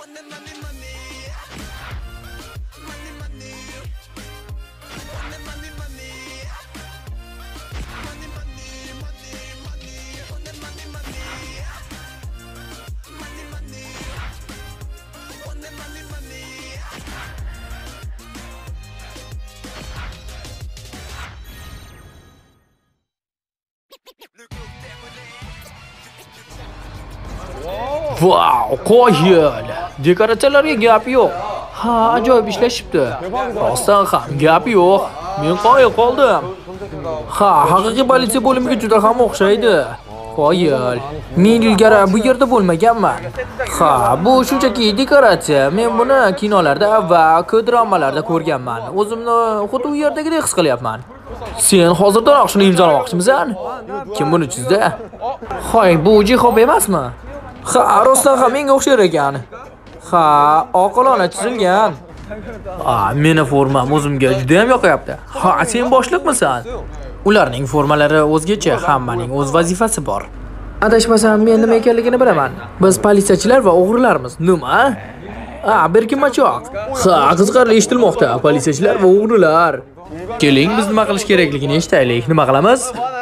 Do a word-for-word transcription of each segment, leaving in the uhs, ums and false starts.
Wow, qo'yil. Dekoratsiyalarga gap yo'q. Ha, ajoyib ishlashibdi. Rostdan ham gap yo'q. Men qoyil qoldim. Ha, haqiqiy politsiya bo'limiga juda ham o'xshaydi. Qoyil. Men ilgari bu yerda bo'lmaganman. Ha, bu shunchaki dekoratsiya. Men buni kinolarda va k-dramalarda ko'rganman. O'zimni xuddi u yerdagidek his qilyapman. Sen hozirdan shuni imzolamoqchimisan? Kim buni chizdi? Hoy, bu Jihob emasmi? Ha, rostdan ham menga o'xshar ekan. Ha, oqilona chizilgan. Ha, meni formam o'zimga juda ham yoqayapti. Ha, sen boshliqmisan? Ularning formalari o'zgacha, hammaning o'z vazifasi bor. Adashmasam, men nima ekanligini bilaman. Biz politsiyachilar va o'g'rilarmiz. Nima? Ha, bir kimmachoq. Ha, qiziqarli eshitilmoqda. Politsiyachilar va o'g'rilar. Keling, biz nima qilish kerakligini eshitaylik. Nima qilamiz?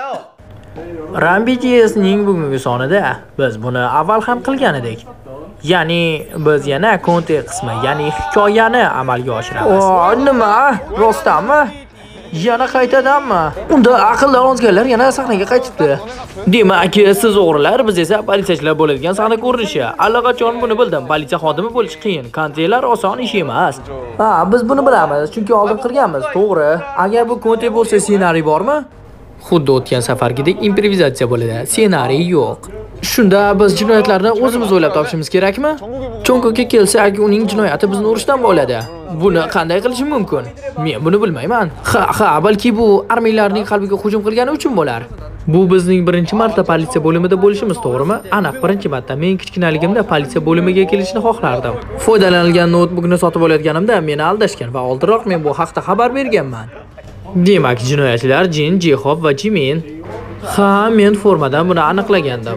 Rambijiesning bugungi sonida biz buni avval ham qilgan edik. Ya'ni biz yana kontekst qismi, ya'ni hikoyani amalga oshiramiz. O, nima? Rostdanmi? Yana qaytadanmi? Unda aqldan ozganlar yana sahnaga qaytibdi. Demak, siz o'g'rilar, biz esa politsiyachilar bo'ladigan sahna ko'rinishi. Allaqachon buni bildim. Politsiya xodimi bo'lish qiyin. Kontelar oson ish emas. Ha, biz buni bilamiz, chunki oldin qilganmiz, to'g'ri. Agar bu konte bo'lsa, ssenariy bormi? Xuddi o'tgan safargidek improvizatsiya bo'ladi. Ssenariy yo'q. Shunda biz jinoyatlarni o'zimiz o'ylab topishimiz kerakmi? Cho'nko'kka kelsak, uning jinoyati bizni urishdan bo'ladi. Buni qanday qilishim mumkin? Men buni bilmayman. Ha, ha, balki bu armiylarning qalbiga hujum qilgani uchun bo'lar. Bu bizning birinchi marta politsiya bo'limida bo'lishimiz, to'g'rimi? Aniq birinchi marta. Men kichkinaligimda politsiya bo'limiga kelishni xohlardim. Foydalanilgan notebookni sotib olayotganimda meni aldashgan va oldinroq men bu haqda xabar berganman. Demak, jinoyatchilar Jin, Jihob va Jimin. Ha, men formadan buni aniqlagandim.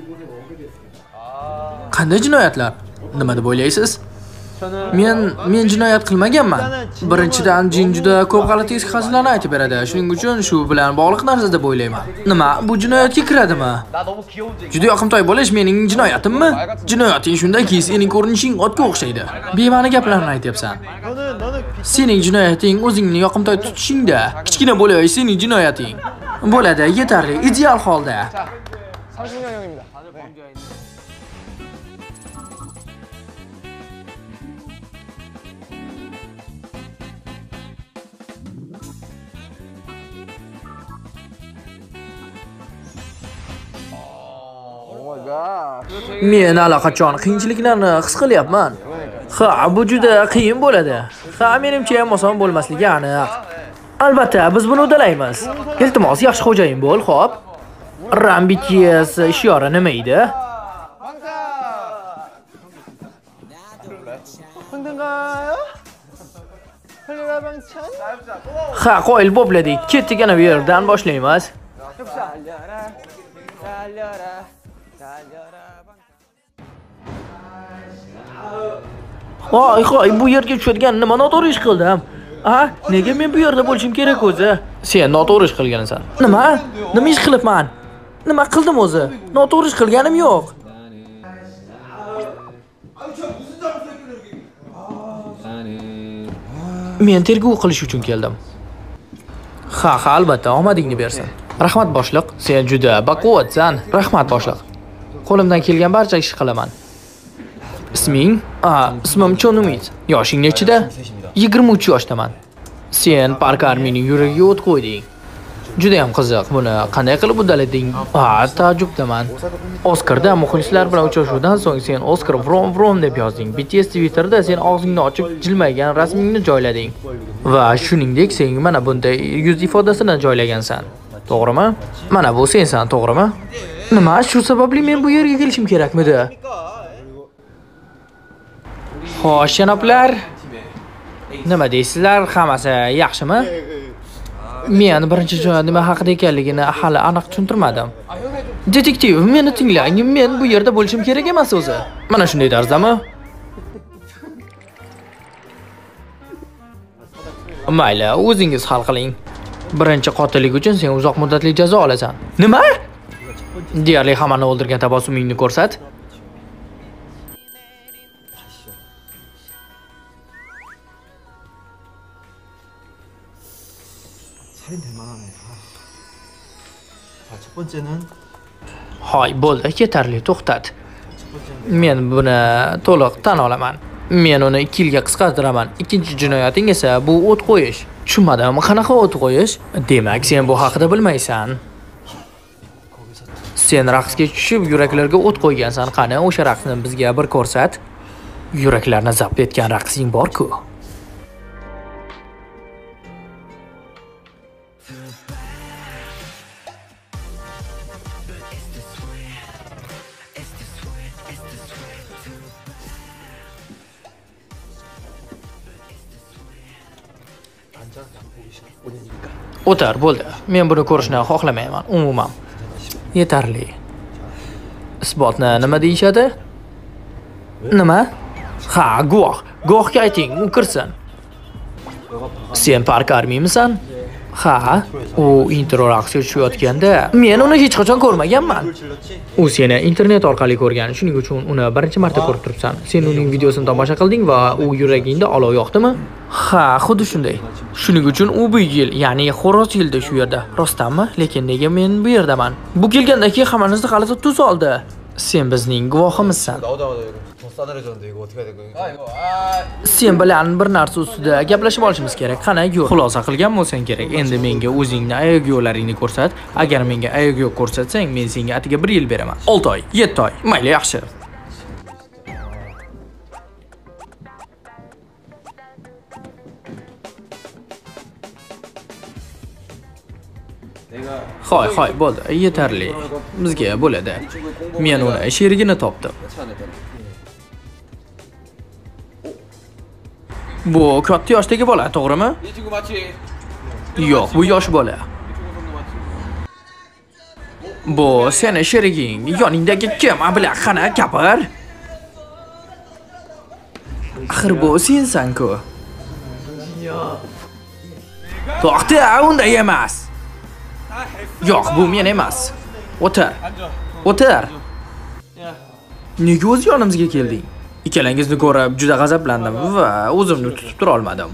Qanday jinoyatlar? Nima deb o'ylaysiz? Men men jinoyat qilmaganman. Birinchidan, Jin juda ko'p g'alati hujjatlarni aytib beradi. Shuning uchun shu bilan bog'liq narsa deb o'ylayman. Nima? Bu jinoyatga kiradimi? Juda yoqimtoy bo'lish mening jinoyatimmi? Jinoyating shundaki, sening ko'rinishing otga o'xshaydi. Bema'ni gaplarni aytyapsan. Sening jinoyating o'zingni yoqimtoy tutishingda. Kichkina bo'layoy sening jinoyating. Bo'ladi, yetarli, ideal holda. Men allaqachon qiyinchiliklarni his qilyapman. Ha, bu juda qiyin bo'ladi. Ha, menimcha ham oson bo'lmasligi aniq. Albatta, biz buni uddalaymiz. Iltimos, yaxshi xo'jayin bo'l, xo'p. Rambities ishora nima edi? Ha, qo'yil bo'pladik. Ketdik, ana bu yerdan boshlaymiz. Voy, qo'y, bu yerga tushadigan nima noto'g'ri ish qildim? Ha, nega men bu yerda bo'lishim kerak o'zi? Sen noto'g'ri ish qilgansan. Nima? Nima ish qilibman? Nima qildim o'zi? Noto'g'ri ish qilganim yo'q. Men tergov qilish uchun keldim. Ha, ha, albatta, omadingni bersin. Rahmat boshliq, sen juda baquvvatsan. Rahmat boshliq. Qo'limdan kelgan barcha ishni qilaman. Isming? Ha, ismim Chonumid. Yoshing nechida? yigirma uch yoshdaman. Sen Park Armiyning yuragiga o't qo'yding. Juda ham qiziq. Buni qanday qilib uddalading? Ha, ta'jubdaman. Oskarda muxlislar bilan uchrashuvdan so'ng sen Oscar from from deb yozding. B T S Twitterda sen og'zingni ochib jilmaygan rasmingni joylading. Va shuningdek, sen mana bunday yuz ifodasini joylagansan. To'g'rimi? Mana bu sensan, to'g'rimi? Nima, shu sababli men bu yerga kelishim kerakmidi? Xo'sh, janoblar. Nima deysizlar? Hammasi yaxshimi? Men birinchi jinoyat nima haqida ekanligini hali aniq tushuntirmadim. Detektiv, meni tinglang. Men bu yerda bo'lishim kerak emas o'zi. Mana shunday tarzdami? Mayli, o'zingiz hal qiling. Birinchi qotillik uchun sen uzoq muddatli jazo olasan. Nima? Deyarli hammani o'ldirgan tabassumingni ko'rsat. 첫 번째는 Hoy, bo'ldi, yetarli, to'xtat. Men buni to'liq tan olaman. Men uni ikki yilga qisqartiraman. Ikkinchi jinoyating esa bu o't qo'yish. Tushunmadim, qanaqa o't qo'yish? Demak, sen bu haqida bilmaysan. Sen raqsga tushib, yuraklarga o't qo'ygansan. Qani, o'sha raqsni bizga bir ko'rsat. Yuraklarni zabt etgan raqsing bor-ku. O'tar, bo'ldi. Men buni ko'rishni xohlamayman, umuman. Yetarli. Isbotni nima deyshadi? Nima? Ha, guvoh. Guvohga ayting, u kirsin. Sen park armiymisan? Ha, u intro raqsga tushayotganda men uni hech qachon ko'rmaganman. U seni internet orqali ko'rgan, shuning uchun uni birinchi marta ko'rib turibsan. Sen uning videosini tomosha qilding va u yuragingda olov yoqdimi? Ha, xuddi shunday. Shuning uchun u bu yil, ya'ni xo'roz yilda shu yerda. Rostdanmi? Lekin nega men bu yerdaman? Bu kelgandagi hammamizni g'alati tus oldi. Sen bizning guvohimizsan. Sen bilan bir narsa ustida gaplashib olishimiz kerak. Qani, yo'q. Xulosa qilgan bo'lsang kerak. Endi menga o'zingni ayoq yo'llaringni ko'rsat. Agar menga ayoq yo'q ko'rsatsang, men senga atiga bir yil beraman. olti oy, yetti oy. Mayli, yaxshi. Xo'y, xo'y, bo'ldi. Yetarli. Bizga bo'ladi. Men uni sherigini topdim. Bu katta yoshdagi bola, to'g'rimi? Yo'q, bu yosh bola. Bu seni sheriging, yoningdagi kim? Abla, qana gapir. Axir bu sensan-ku. To'xta, unday emas. Yo'q, bu men emas. O'tir. O'tir. Nega o'z yonimizga kelding? Ikkalangizni ko'rib juda g'azablandim va o'zimni tutib tura olmadim.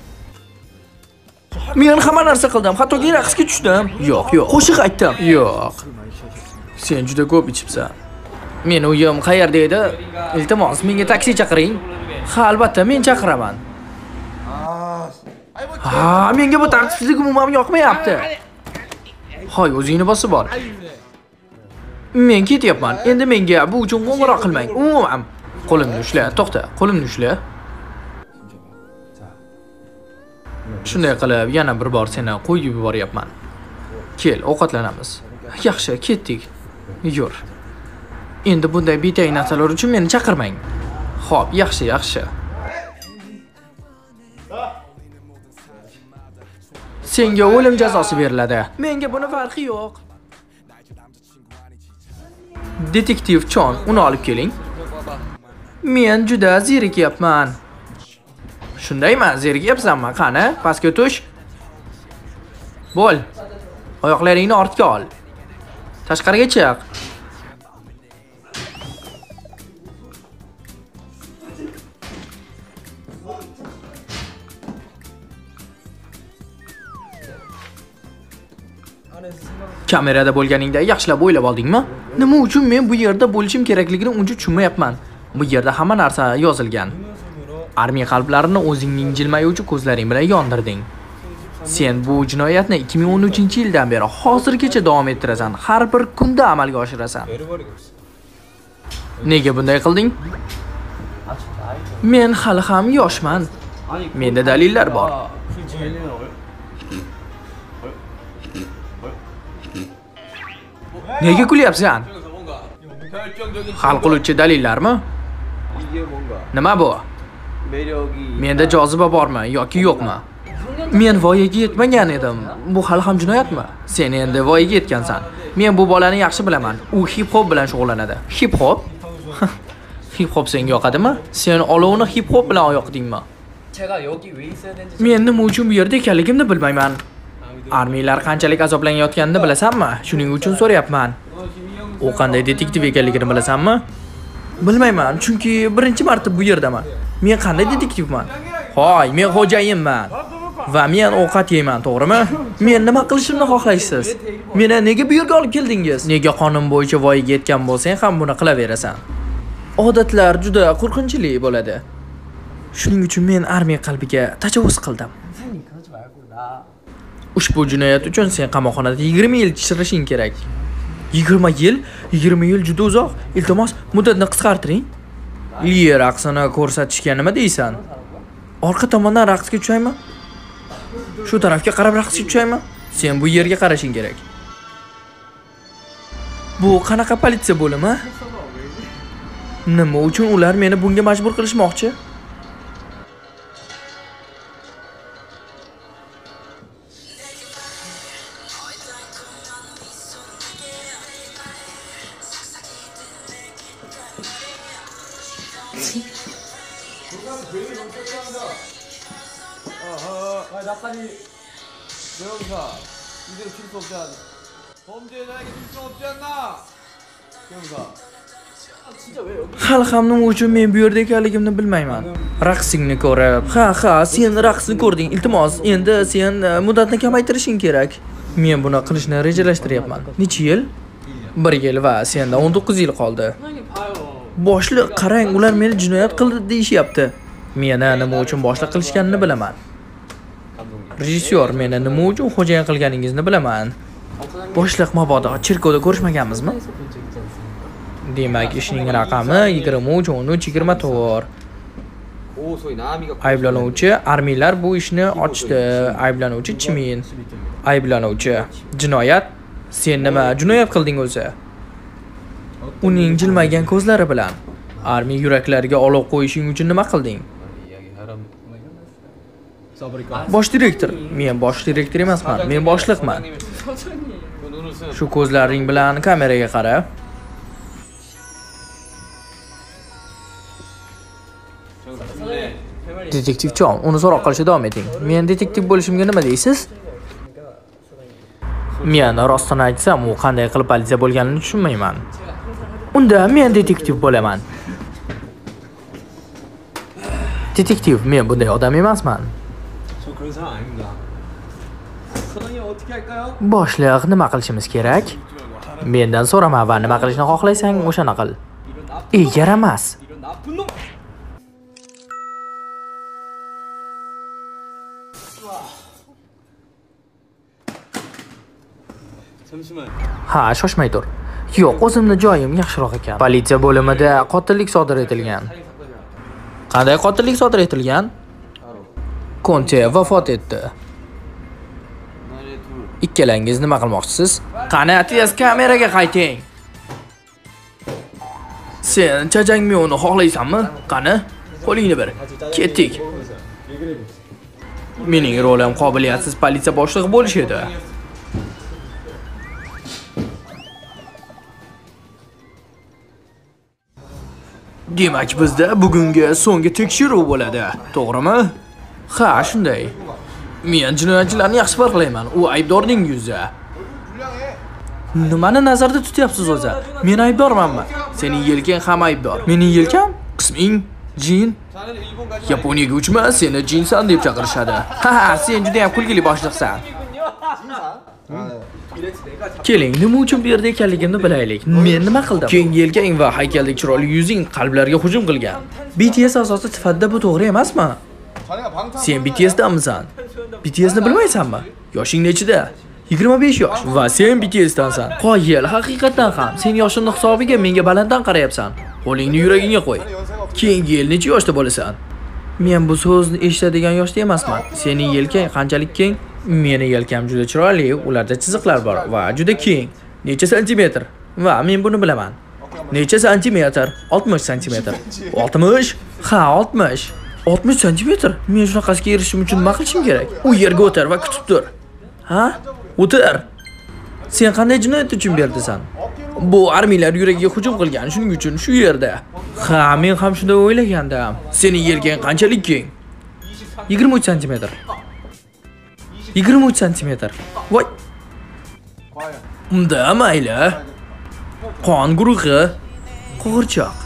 Men hamma narsa qildim, hattoki raqsga tushdim. Yo'q, yo'q. Qo'shiq aytdim. Yo'q. Sen juda ko'p ichibsan. Men uyim qayerda edi? Iltimos, menga taksi chaqiring. Ha, albatta, men chaqiraman. Ha, menga bu tartibsizlik umuman yoqmayapti. Hoy, o'zingni bosib ol. Men ketyapman. Endi menga bu uchun qo'ng'iroq qilmang. Umuman. Qo'limni ushla, to'xta. Qo'limni ushla. Shunday qilib, yana bir bor seni qo'yib yuboryapman. Kel, ovqatlanamiz. Yaxshi, ketdik. Yur. Endi bunday betay narsalar uchun meni chaqirmang. Xo'p, yaxshi, yaxshi. Senga o'lim jazosi beriladi. Menga buni farqi yo'q. Detektiv Chon, uni olib keling. Men juda zerikyapman. Shundaymi? Zerikyapsanmi? Qani, pastga tush. Bo'l. Oyoqlaringni ortga ol. Tashqariga chiq. Kamerada bo'lganingda yaxshilab o'ylab oldingmi? Nima uchun men bu yerda bo'lishim kerakligini uncha tushunmayapman. Bu yerda hamma narsa yozilgan. Armiya qalblarini o'zingning jilmayuvchi ko'zlaring bilan yondirding. Sen bu jinoyatni ikki ming o'n uchinchi yildan beri hozirgacha davom ettirasan. Har bir kunda amalga oshirasan. Nega bunday qilding? Men hali ham yoshman. Menda dalillar bor. Nega kulyapsan? Hal qiluvchi dalillarmi? Nima bu? Menda joziba bormi yoki yo'qmi? Men voyaga yetmagan edim. Bu hali ham jinoyatmi? Sen endi voyaga yetgansan. Men bu bolani yaxshi bilaman. U hip hop bilan shug'ullanadi. Hip hop? Hip hop senga yoqadimi? Sen olovni hip hop bilan yoqdingmi? 제가 여기 왜 있어야 되는지 Men nima uchun bu yerda ekanligimni bilmayman. Armiylar qanchalik azoblanayotganini bilasanmi? Shuning uchun so'rayapman. U qanday detektiv ekanligini bilasanmi? Bilmayman, chunki birinchi marta bu yerdaman. Men qanday detektivman? Hoy, men xo'jayinman. Va men ovqat yeyman, to'g'rimi? Men nima qilishimni xohlaysiz? Meni nega bu yerga olib keldingiz? Nega qonun bo'yicha voyaga yetgan bo'lsang ham buni qilaverasan? Odatlar juda qo'rqinchli bo'ladi. Shuning uchun men armiya qalbiga tajovuz qildim. 선생님 그러지 말고 나 Ushbu jinoyat uchun sen qamoqxonada yigirma yil chirishing kerak. yigirma yil? yigirma yil juda uzoq. Iltimos, muddatni qisqartiring. Liye raqsini ko'rsatishga nima deysan? Orqa tomondan raqsga tushaymi? Shu tarafga qarab raqsga tushaymi? Sen bu yerga qarashing kerak. Bu qanaqa politsiya bo'limi? Nima uchun ular meni bunga majbur qilishmoqchi? 아, 나까지 명사 이대로 칠 수 없지 않나? 범죄에 나에게 줄 수 없지 않나? 명사. Hali ham nima uchun men bu yerda ekanligimni bilmayman. Raqsingni ko'rib, ha ha, sen raqsni ko'rding. Iltimos, endi sen muddatni kamaytirishing kerak. Men buni qilishni rejalashtiryapman. Necha yil? bir yil va senda o'n to'qqiz yil qoldi. Boshliq, qarang, ular meni jinoyat qildi deyishyapti. Meni nima uchun boshliq qilishganini bilaman. Rejissyor, meni nima uchun xo'jayin qilganingizni bilaman. Boshliq mabodo chirkovda ko'rishmaganmizmi? Demak, ishning raqami yigirma uch o'n uch yigirma to'rt. Ayblanuvchi armiylar bu ishni ochdi. Ayblanuvchi Chimin. Ayblanuvchi jinoyat. Sen nima jinoyat qilding o'zi? Uning jilmaygan ko'zlari bilan armiya yuraklariga olov qo'yishing uchun nima qilding? Bosh direktor. Men bosh direktor emasman. Men boshliqman. Shu ko'zlaring bilan kameraga qara. Detektivjon, uni so'roq qilishda davom eting. Men detektiv bo'lishimga nima deysiz? Men rostini aytsam, u qanday qilib politsiya bo'lganini tushunmayman. Unda men detektiv bo'laman. Detektiv, men bunday odam emasman. 저 그런 사람 아닙니다. 사장님 어떻게 할까요? Boshliq, nima qilishimiz kerak? Mendan so'rama va nima qilishni xohlaysang, o'shani qil. Ey, yaramas. 이런 나쁜 놈! 잠시만. Ha, shoshmay tur. Yo'q, o'zimni joyim yaxshiroq ekan. Politsiya bo'limida qotillik sodir etilgan. Qanday qotillik sodir etilgan? Konte vafot etdi. Ikkalangiz nima qilmoqchisiz? Qani, tez kameraga qayting. Sen Chajangmyonni xohlaysanmi? Qani, qo'lingni ber. Ketdik. Mening rolim qobiliyatsiz politsiya boshlig'i bo'lish edi. Demak, bizda bugungi so'nggi tekshiruv bo'ladi, to'g'rimi? Ha, shunday. Men jinoyatchilarni yaxshi farqlayman. U aybdorning yuzi. Nimani nazarda tutyapsiz o'zi? Men aybdormanmi? Sening yelkang ham aybdor. Mening yelkam? Qisming Jin. Yaponiyaga uchma, seni Jinsan deb chaqirishadi. Ha, sen juda ham kulgili boshliqsan. Keling, nima uchun bu yerda ekanligimni bilaylik. Men nima qildim? Keng yelkang va haykaldek chiroyli yuzing qalblarga hujum qilgan. B T S asosi tifadda bu to'g'ri emasmi? Sen B T S'danmisan? B T S'ni bilmaysanmi? Yoshing nechida? yigirma besh yosh va sen B T S'dansan. Qoyil, haqiqatan ham. Sen yoshingni hisobiga menga balanddan qarayapsan. Qo'lingni yuragingga qo'y. Keyingi yil necha yoshda bo'lasan? Men bu so'zni eshitadigan yoshda emasman. Sening yelkang qanchalik keng? Meni yelkam juda chiroyli, ularda chiziqlar bor va juda keng. Necha santimetr? Va men buni bilaman. Necha santimetr? oltmish santimetr. oltmish? Ha, oltmish. oltmish santimetr? Men shunaqasiga erishishim uchun nima qilishim kerak? U yerga o'tir va kutib tur. Ha? O'tir. Sen qanday jinoyat uchun berdisan? Bu armiylar yuragiga hujum qilgan, shuning uchun shu yerda. Ha, men ham shunday o'ylagandim. Sening yelkang qanchalik keng? yigirma uch santimetr. yigirma uch santimetr. Voy. 과연 Unda mayli. Qon guruhi qo'g'irchoq.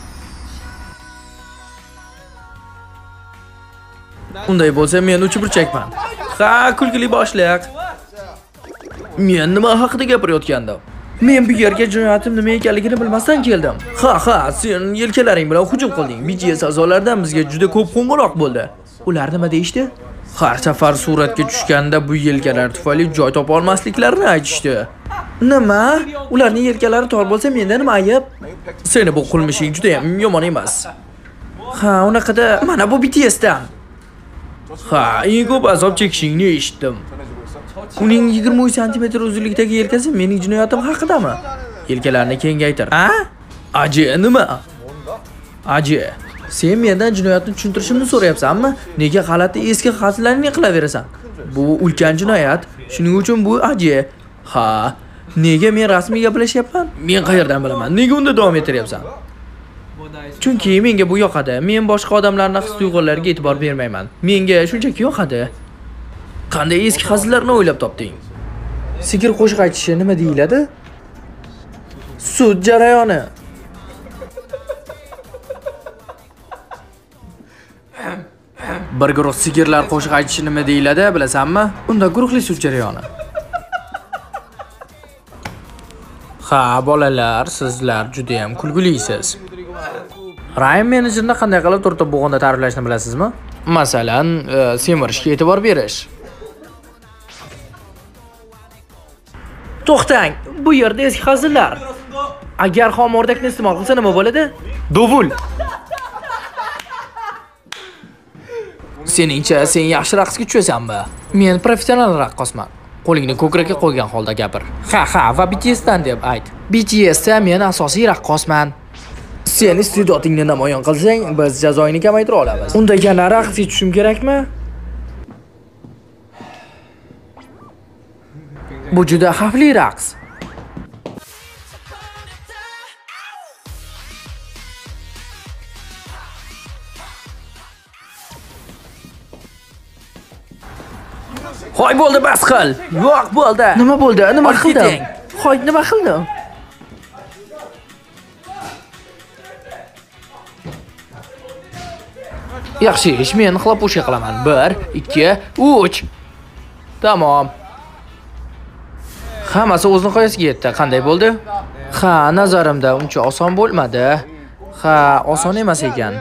Unday bo'lsa men uchburchakman. Ha, kulgili boshliq. Men nima haqida gapirayotgandim? Men bu yerga jinoyatim nima ekanligini bilmasdan keldim. Ha, ha, sen yelkalaring bilan hujum qilding. B G S a'zolaridan bizga juda ko'p qo'ng'iroq bo'ldi. Ular nima deyishdi? Har safar suratga tushganda bu yelkalar tufayli joy topa olmasliklarini aytishdi. Nima? Ularning yelkalari tor bo'lsa, menda nima ayb? Seni bu qilmishing juda ham yomon emas. Ha, unaqada mana bu B T S'dan. Ha, eng ko'p azob chekishingni eshitdim. Uning yigirma uch santimetr uzunlikdagi yelkasi mening jinoyatim haqidami? Yelkalarini kengaytir. Ha? Aji, nima? Aji, sen mendan jinoyatni tushuntirishimni so'rayapsanmi? Nega g'alati eski xatlarni qilaverasan? Bu ulkan jinoyat. Shuning uchun bu aji. Ha, nega men rasmiy gaplashyapman? Men qayerdan bilaman? Nega unda davom ettiryapsan? Chunki menga bu yoqadi. Men boshqa odamlarning his-tuyg'ulariga e'tibor bermayman. Menga shunchaki yoqadi. Qanday eski hazillarni o'ylab topding? Sigir qo'shiq aytishi nima deyiladi? Sud jarayoni. Bir guruh sigirlar qo'shiq aytishi nima deyiladi, bilasanmi? Unda guruhli sud jarayoni. Ha, bolalar, sizlar juda ham kulgulisiz. Ryan menejerni qanday qilib turtib bo'g'onda ta'riflashni bilasizmi? Masalan, semirishga e'tibor berish. To'xtang, bu yerda eski hazillar. Agar xom o'rdakni iste'mol qilsa nima bo'ladi? Dovul. Seningcha sen yaxshi raqsga tushasanmi? Men professional raqqosman. Qo'lingni ko'krakka qo'ygan holda gapir. Ha, ha, va B T S'dan deb ayt. B T S'da men asosiy raqqosman. Sen iste'dodingni namoyon qilsang, biz jazoingni kamaytira olamiz. Unda yana raqsga tushim kerakmi? Bu juda xavfli raqs. Hoy bo'ldi, bas qil. Yo'q bo'ldi. Nima bo'ldi? Nima qilding? Hoy, nima qildim? Yaxshi ish, men xlopusha qilaman. bir, ikki, uch. Tamom. Hammasi o'z nihoyasiga yetdi. Qanday bo'ldi? Ha, nazarimda uncha oson bo'lmadi. Ha, oson emas ekan.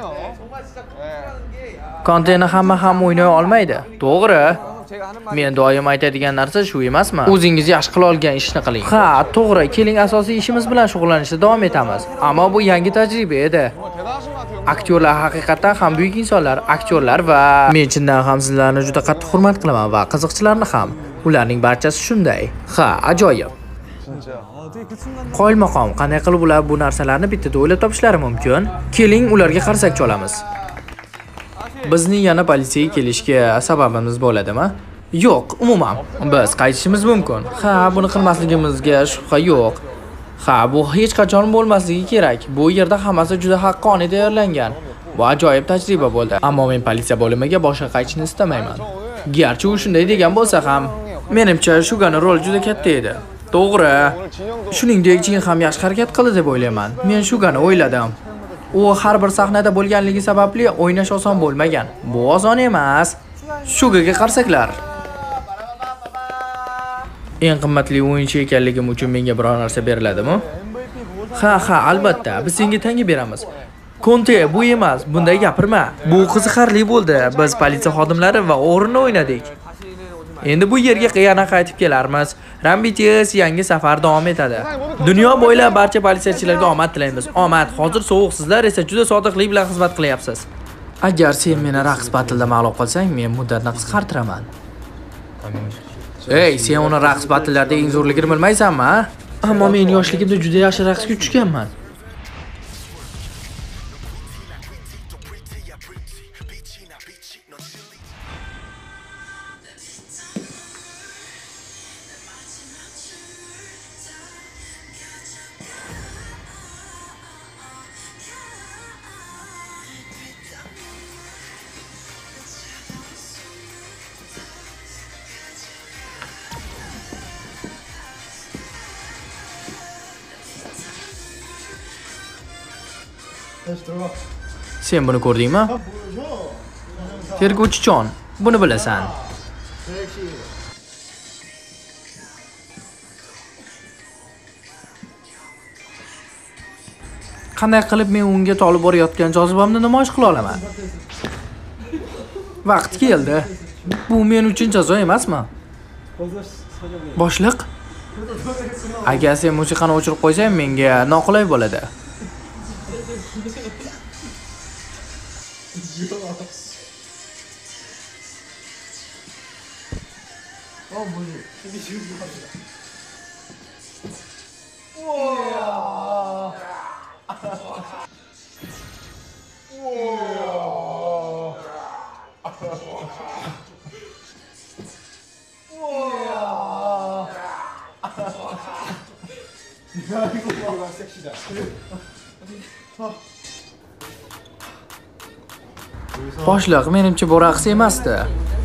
Konteni hamma ham o'ynay olmaydi. To'g'ri. Men doim aytadigan narsa shu emasmi? O'zingiz yaxshi qila olgan ishni qiling. Ha, to'g'ri. Keling, asosiy ishimiz bilan shug'ullanishda davom etamiz. Ammo bu yangi tajriba edi. Aktyorlar haqiqatan ham buyuk insonlar, aktyorlar va men chindan ham sizlarni juda qattiq hurmat qilaman va qiziqchilarni ham. Ularning barchasi shunday. Ha, ajoyib. Qoyilmaqom, qanday qilib ular bu narsalarni bittada o'ylab topishlari mumkin? Keling, ularga qarsak cholamiz. Bizning yana politsiyaga kelishga sababimiz bo'ladimi? Yo'q, umuman. Biz qaytishimiz mumkin. Ha, buni qilmasligimizga shubha yo'q. Ha, bu hech qachon bo'lmasligi kerak. Bu yerda hammasi juda haqqoniy tayyorlangan. Bu ajoyib tajriba bo'ldi. Ammo men politsiya bo'limiga boshqa qaytishni istamayman. Garchi u shunday degan bo'lsa ham, menimcha Shuganing roli juda katta edi. To'g'ri. Shuningdek, Jin ham yaxshi harakat qildi deb o'ylayman. Men Shugani o'yladim. U har bir sahnada bo'lganligi sababli o'ynash oson bo'lmagan. Bu oson emas. Shugaga qarsaklar. Eng qimmatli o'yinchi ekanligim uchun menga biror narsa beriladimi? Ha, ha, albatta. Biz senga tanga beramiz. Konte, bu emas. Bunday gapirma. Bu qiziqarli bo'ldi. Biz politsiya xodimlari va o'g'rini o'ynadik. Endi bu yerga yana qaytib kelarmiz. Rambitis yangi safar davom etadi. Dunyo bo'ylab barcha politsiyachilarga omad tilaymiz. Omad. Hozir sovuq, sizlar esa juda sodiqlik bilan xizmat qilyapsiz. Agar sen meni raqs batlida mag'lub qilsang, men muddatni qisqartiraman. Ey, sen uni raqs batllarda eng zo'rligini bilmaysanmi? Ammo men yoshligimda juda yaxshi raqsga tushganman. Sen buni ko'rdingmi? Tergovchi Jon, buni bilasan. Qanday qilib men unga tolib borayotgan jozibamni namoyish qila olaman? Vaqt keldi. Bu men uchun jazo emasmi? Boshliq, agar sen musiqani o'chirib qo'ysang, menga noqulay bo'ladi. Boshliq, menimcha bu raqs emasdi.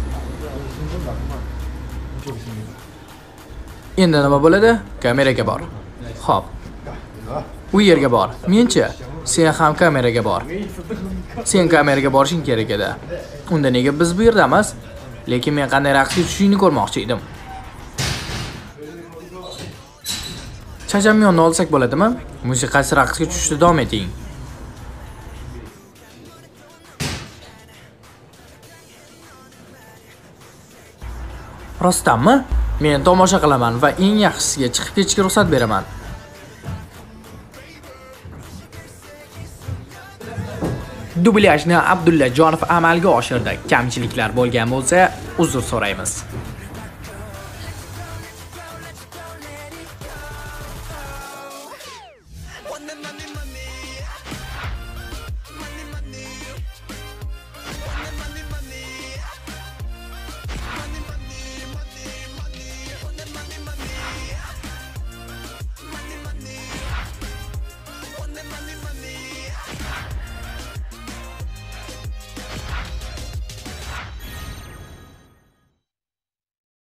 Endi nima bo'ladi? Kameraga bor. Xo'p. U yerga bor. Menchi, sen ham kameraga bor. Sen kameraga borishing kerak edi. Unda nega biz bu yerdamiz? Lekin men qanday raqsga tushishingni ko'rmoqchi edim. Chajamyonni olsak bo'ladimi? Musiqasi raqsga tushishda davom eting. Rostdanmi? Men tomosha qilaman va eng yaxshisiga chiqib ketishga ruxsat beraman. Dublyajni Abdulla Jonov amalga oshirdi. Kamchiliklar bo'lgan bo'lsa, uzr so'raymiz. money, money.